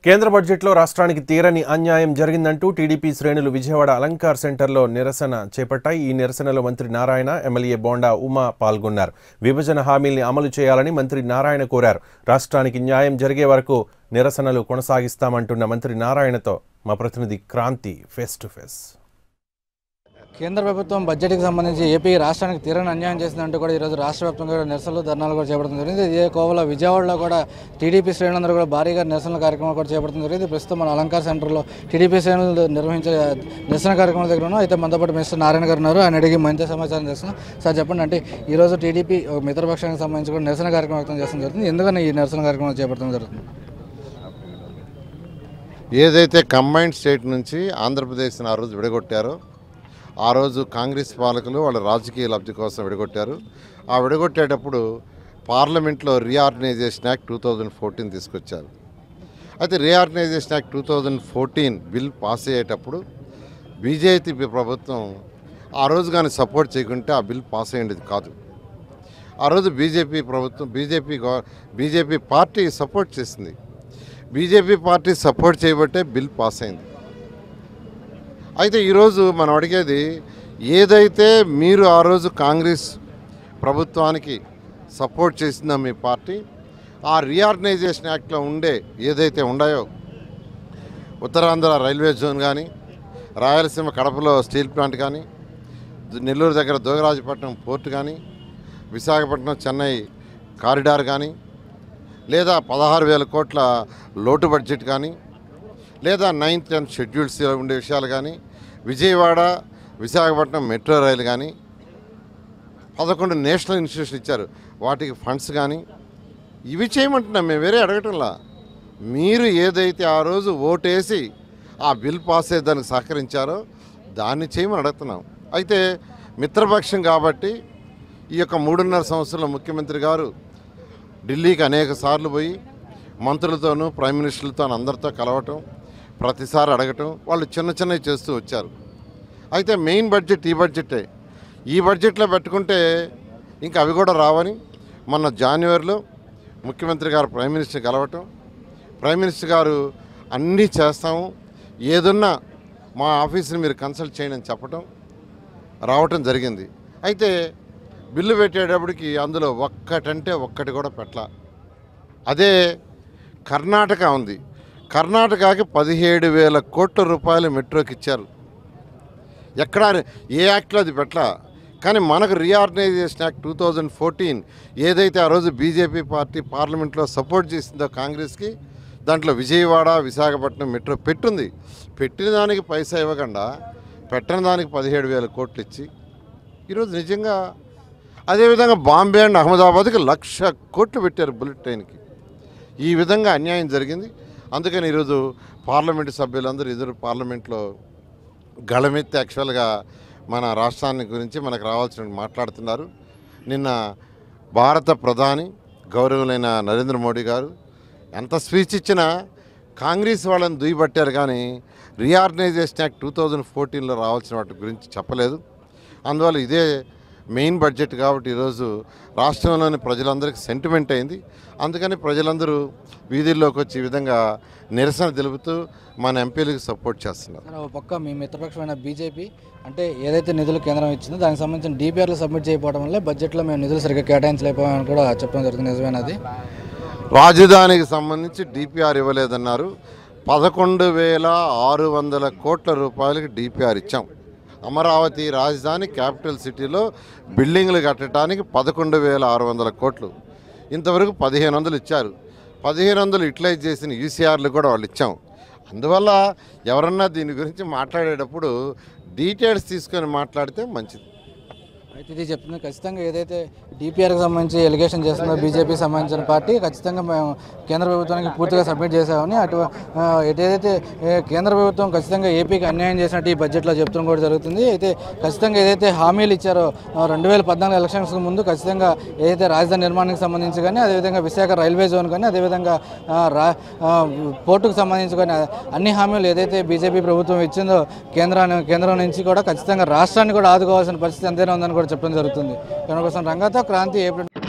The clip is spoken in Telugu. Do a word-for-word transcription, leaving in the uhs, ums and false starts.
కేంద్ర బడ్జెట్లో రాష్ట్రానికి తీరని అన్యాయం జరిగిందంటూ టీడీపీ శ్రేణులు విజయవాడ అలంకార్ సెంటర్లో నిరసన చేపట్టాయి. ఈ నిరసనలో మంత్రి నారాయణ, ఎమ్మెల్యే బోండా ఉమా పాల్గొన్నారు. విభజన హామీల్ని అమలు చేయాలని మంత్రి నారాయణ కోరారు. రాష్ట్రానికి న్యాయం జరిగే వరకు నిరసనలు కొనసాగిస్తామంటున్న మంత్రి నారాయణతో మా ప్రతినిధి క్రాంతి ఫేస్ టు ఫేస్. కేంద్ర ప్రభుత్వం బడ్జెట్కి సంబంధించి ఏపీ రాష్ట్రానికి తీరని అన్యాయం చేసిందంటూ కూడా ఈరోజు రాష్ట్ర వ్యాప్తంగా నిరసనలు ధర్నాలు కూడా చేపడుతుంది జరిగింది. ఇదే కోవలో విజయవాడలో కూడా టీడీపీ శ్రేణులందరూ కూడా భారీగా నిరసన కార్యక్రమాలు కూడా చేపడుతుంది జరిగింది. ప్రస్తుతం మన అలంకార్ సెంటర్లో టీడీపీ శ్రేణులు నిర్వహించే నిరసన కార్యక్రమాల దగ్గర ఉన్నాం. అయితే మనతో పాటు మిస్టర్ నారాయణ గారు ఉన్నారు. ఆయన అడిగి మంచి సమాచారం చేస్తున్నాం. సార్ చెప్పండి, అంటే ఈరోజు టీడీపీ మిత్రపక్షానికి సంబంధించి కూడా నిరసన కార్యక్రమం వ్యక్తం చేస్తుంది జరుగుతుంది. ఎందుకని ఈ నిరసన కార్యక్రమాలు చేపట్టడం జరుగుతుంది? ఏదైతే కంబైన్డ్ స్టేట్ నుంచి ఆంధ్రప్రదేశ్ని ఆ రోజు విడగొట్టారో, ఆ రోజు కాంగ్రెస్ పాలకులు వాళ్ళ రాజకీయ లబ్ధి కోసం విడగొట్టారు. ఆ విడగొట్టేటప్పుడు పార్లమెంట్లో reorganisation act two thousand fourteen తీసుకొచ్చారు. అయితే reorganisation act two thousand fourteen bill pass అయ్యేటప్పుడు బీజేపీ ప్రభుత్వం ఆ రోజు కానీ సపోర్ట్ చేయకుంటే ఆ బిల్ పాస్ అయ్యేది కాదు. ఆ రోజు బీజేపీ ప్రభుత్వం బీజేపీ బీజేపీ పార్టీ సపోర్ట్ చేసింది. బీజేపీ పార్టీ సపోర్ట్ చేయబట్టే బిల్ పాస్ అయింది. అయితే ఈరోజు మనం అడిగేది, ఏదైతే మీరు ఆ రోజు కాంగ్రెస్ ప్రభుత్వానికి సపోర్ట్ చేసిందో మీ పార్టీ, ఆ రీఆర్గనైజేషన్ యాక్ట్లో ఉండే ఏదైతే ఉన్నాయో ఉత్తరాంధ్ర రైల్వే జోన్ కానీ, రాయలసీమ కడపలో స్టీల్ ప్లాంట్ కానీ, నెల్లూరు దగ్గర దోగరాజపట్నం పోర్ట్ కానీ, విశాఖపట్నం చెన్నై కారిడార్ కానీ, లేదా పదహారు వేల కోట్ల లోటు బడ్జెట్ కానీ, లేదా నైన్త్ టెన్త్ షెడ్యూల్స్ ఉండే విషయాలు కానీ, విజయవాడ విశాఖపట్నం మెట్రో రైలు కానీ, పదకొండు నేషనల్ ఇన్స్టిట్యూషన్ ఇచ్చారు, వాటికి ఫండ్స్ కానీ, ఇవి చేయమంటున్నాం. మేము వేరే అడగటంలా. మీరు ఏదైతే ఆ రోజు ఓటేసి ఆ బిల్ పాస్ అయ్యేదానికి సహకరించారో దాన్ని చేయమని అడుగుతున్నాం. అయితే మిత్రపక్షం కాబట్టి ఈ యొక్క మూడున్నర సంవత్సరంలో ముఖ్యమంత్రి గారు ఢిల్లీకి అనేక సార్లు పోయి మంత్రులతోనూ ప్రైమ్ మినిస్టర్లతో అందరితో కలవటం, ప్రతిసారి అడగటం, వాళ్ళు చిన్న చిన్నవి చేస్తూ వచ్చారు. అయితే మెయిన్ బడ్జెట్ ఈ బడ్జెటే. ఈ బడ్జెట్లో పెట్టుకుంటే ఇంకా అవి కూడా రావని మొన్న జనవరిలో ముఖ్యమంత్రి గారు ప్రైమ్ మినిస్టర్ కలవటం, ప్రైమ్ మినిస్టర్ గారు అన్నీ చేస్తాము, ఏదున్నా మా ఆఫీస్ని మీరు కన్సల్ట్ చేయండి అని చెప్పటం, రావటం జరిగింది. అయితే బిల్లు పెట్టేటప్పటికి అందులో ఒక్కటంటే ఒక్కటి కూడా పెట్టలా. అదే కర్ణాటక ఉంది. కర్ణాటకకి పదిహేడు వేల కోట్ల రూపాయలు మెట్రోకి ఇచ్చారు. ఎక్కడా ఏ యాక్ట్లో అది పెట్టలా. కానీ మనకు reorganisation act two thousand fourteen ఏదైతే ఆ రోజు బీజేపీ పార్టీ పార్లమెంట్లో సపోర్ట్ చేసిందో కాంగ్రెస్కి, దాంట్లో విజయవాడ విశాఖపట్నం మెట్రో పెట్టుంది. పెట్టిన దానికి పైసా ఇవ్వకుండా పెట్టని దానికి పదిహేడు వేల కోట్లు ఇచ్చి ఈరోజు నిజంగా, అదేవిధంగా బాంబే అండ్ అహ్మదాబాద్కి లక్ష కోట్లు పెట్టారు బుల్లెట్ ట్రైన్కి. ఈ విధంగా అన్యాయం జరిగింది. అందుకని ఈరోజు పార్లమెంటు సభ్యులందరూ ఎదురు పార్లమెంట్లో గళమెత్తి యాక్చువల్గా మన రాష్ట్రాన్ని గురించి మనకు రావాల్సిన మాట్లాడుతున్నారు. నిన్న భారత ప్రధాని గౌరవులైన నరేంద్ర మోడీ గారు ఎంత స్పీచ్ ఇచ్చినా కాంగ్రెస్ వాళ్ళని దుయ్యబట్టారు, కానీ రీఆర్గనైజేషన్ యాక్ట్ టూ థౌజండ్ ఫోర్టీన్లో రావాల్సిన వాటి గురించి చెప్పలేదు. అందువల్ల ఇదే మెయిన్ బడ్జెట్ కాబట్టి ఈరోజు రాష్ట్రంలోని ప్రజలందరికీ సెంటిమెంట్ అయింది. అందుకని ప్రజలందరూ వీధుల్లోకి వచ్చి ఈ విధంగా నిరసన తెలుపుతూ మన ఎంపీలకు సపోర్ట్ చేస్తున్నారు. రాజధానికి సంబంధించి డిపిఆర్ ఇవ్వలేదన్నారు. పదకొండు వేల ఆరు వందల కోట్ల రూపాయలకి డిపిఆర్ ఇచ్చాం. అమరావతి రాజధాని క్యాపిటల్ సిటీలో బిల్డింగ్లు కట్టడానికి పదకొండు వేల ఆరు వందల కోట్లు, ఇంతవరకు పదిహేను వందలు ఇచ్చారు. పదిహేను వందలు యూటిలైజ్ చేసిన యూసీఆర్లు కూడా వాళ్ళు ఇచ్చాం. అందువల్ల ఎవరన్నా దీని గురించి మాట్లాడేటప్పుడు డీటెయిల్స్ తీసుకొని మాట్లాడితే మంచిది. అయితే ఇది చెప్తుంది, ఖచ్చితంగా ఏదైతే డిపిఆర్కి సంబంధించి ఎలిగేషన్ చేస్తుందో బీజేపీకి సంబంధించిన పార్టీ, ఖచ్చితంగా మేము కేంద్ర ప్రభుత్వానికి పూర్తిగా సబ్మిట్ చేసామని, అటు ఏదైతే కేంద్ర ప్రభుత్వం ఖచ్చితంగా ఏపీకి అన్యాయం చేసినట్టు ఈ బడ్జెట్లో చెప్తున్న కూడా జరుగుతుంది. అయితే ఖచ్చితంగా ఏదైతే హామీలు ఇచ్చారో రెండు వేల పద్నాలుగు ఎలక్షన్స్ ముందు ఖచ్చితంగా ఏదైతే రాజధాని నిర్మాణానికి సంబంధించి కానీ, అదేవిధంగా విశాఖ రైల్వే జోన్ కానీ, అదేవిధంగా రా పోర్టుకు సంబంధించి కానీ అన్ని హామీలు ఏదైతే బీజేపీ ప్రభుత్వం ఇచ్చిందో కేంద్రాన్ని కేంద్రం నుంచి కూడా ఖచ్చితంగా రాష్ట్రాన్ని కూడా ఆదుకోవాల్సిన పరిస్థితి ఎంతైనా ఉందని కూడా చెప్పడం జరుగుతుంది. దానికోసం రంగంతో క్రాంతి ఏప్రిల్